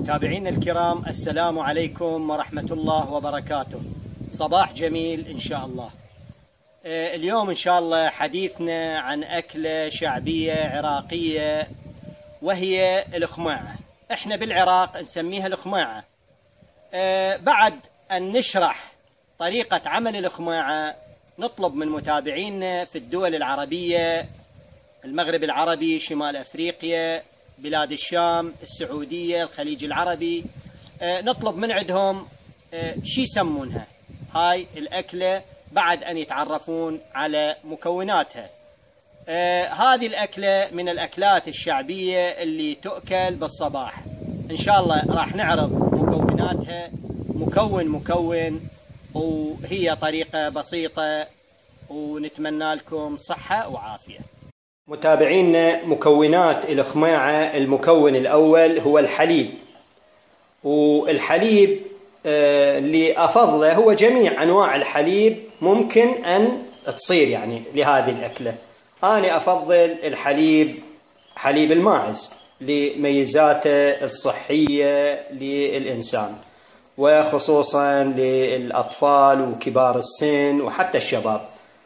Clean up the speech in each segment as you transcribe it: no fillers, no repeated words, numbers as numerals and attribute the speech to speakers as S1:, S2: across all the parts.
S1: متابعينا الكرام، السلام عليكم ورحمة الله وبركاته. صباح جميل إن شاء الله. اليوم إن شاء الله حديثنا عن أكلة شعبية عراقية وهي الخماعة. إحنا بالعراق نسميها الخماعة. بعد أن نشرح طريقة عمل الخماعة نطلب من متابعينا في الدول العربية، المغرب العربي، شمال أفريقيا، بلاد الشام، السعودية، الخليج العربي، نطلب من عندهم شي يسمونها هاي الأكلة بعد أن يتعرفون على مكوناتها. هذه الأكلة من الأكلات الشعبية اللي تؤكل بالصباح. إن شاء الله راح نعرض مكوناتها مكون وهي طريقة بسيطة، ونتمنى لكم صحة وعافية. متابعينا، مكونات الخماعة، المكون الأول هو الحليب. والحليب اللي أفضله هو جميع أنواع الحليب ممكن أن تصير يعني لهذه الأكلة. أنا أفضل حليب الماعز لميزاته الصحية للإنسان، وخصوصا للأطفال وكبار السن وحتى الشباب.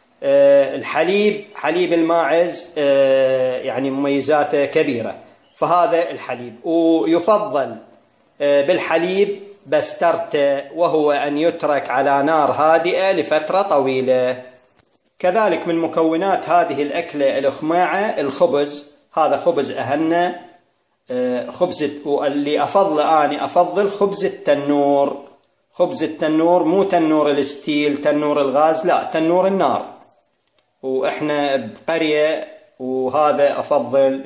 S1: حليب الماعز يعني مميزاته كبيرة، فهذا الحليب. ويفضل بالحليب بسترته، وهو أن يترك على نار هادئة لفترة طويلة. كذلك من مكونات هذه الأكلة الخماعة الخبز. هذا خبز أهلنا، خبز اللي أفضله أنا أفضل خبز التنور. خبز التنور، مو تنور الستيل، تنور الغاز، لا، تنور النار. وإحنا بقرية، وهذا أفضل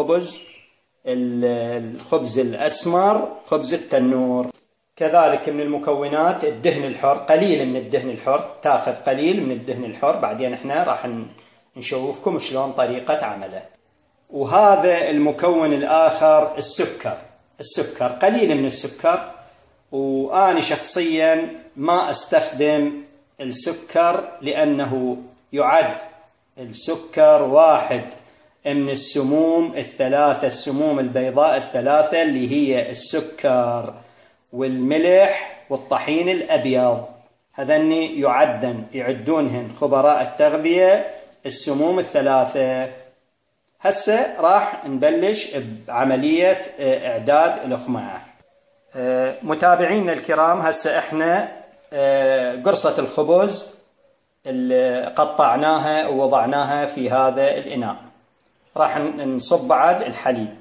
S1: الخبز الأسمر، خبز التنور. كذلك من المكونات الدهن الحر، قليل من الدهن الحر، تاخذ قليل من الدهن الحر، بعدين إحنا راح نشوفكم شلون طريقة عمله. وهذا المكون الآخر السكر، قليل من السكر. وأنا شخصيا ما أستخدم السكر، لأنه يعد السكر واحد من السموم الثلاثة، السموم البيضاء الثلاثة، اللي هي السكر والملح والطحين الأبيض. هذين يعدونهن خبراء التغذية السموم الثلاثة. هسه راح نبلش بعملية إعداد الخماعة. متابعينا الكرام، هسه احنا قرصة الخبز اللي قطعناها ووضعناها في هذا الإناء. راح نصب بعد الحليب.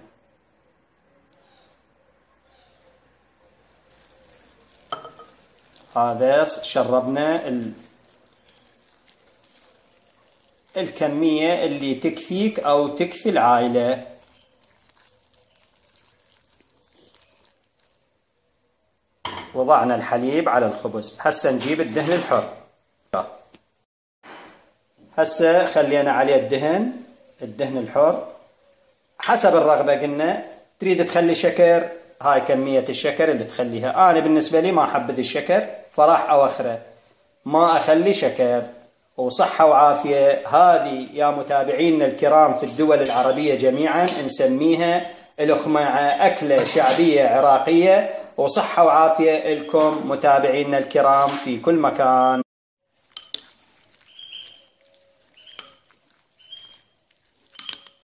S1: هذا شربنا الكمية اللي تكفيك أو تكفي العائلة. وضعنا الحليب على الخبز. هسه نجيب الدهن الحر. هسه خلينا عليه الدهن الحر حسب الرغبة. قلنا تريد تخلي شكر، هاي كمية الشكر اللي تخليها. أنا بالنسبة لي ما أحبذ الشكر، فراح أوخره، ما أخلي شكر. وصحة وعافية. هذه يا متابعينا الكرام في الدول العربية جميعا نسميها الخماعة، أكلة شعبية عراقية. وصحة وعافية لكم متابعينا الكرام في كل مكان.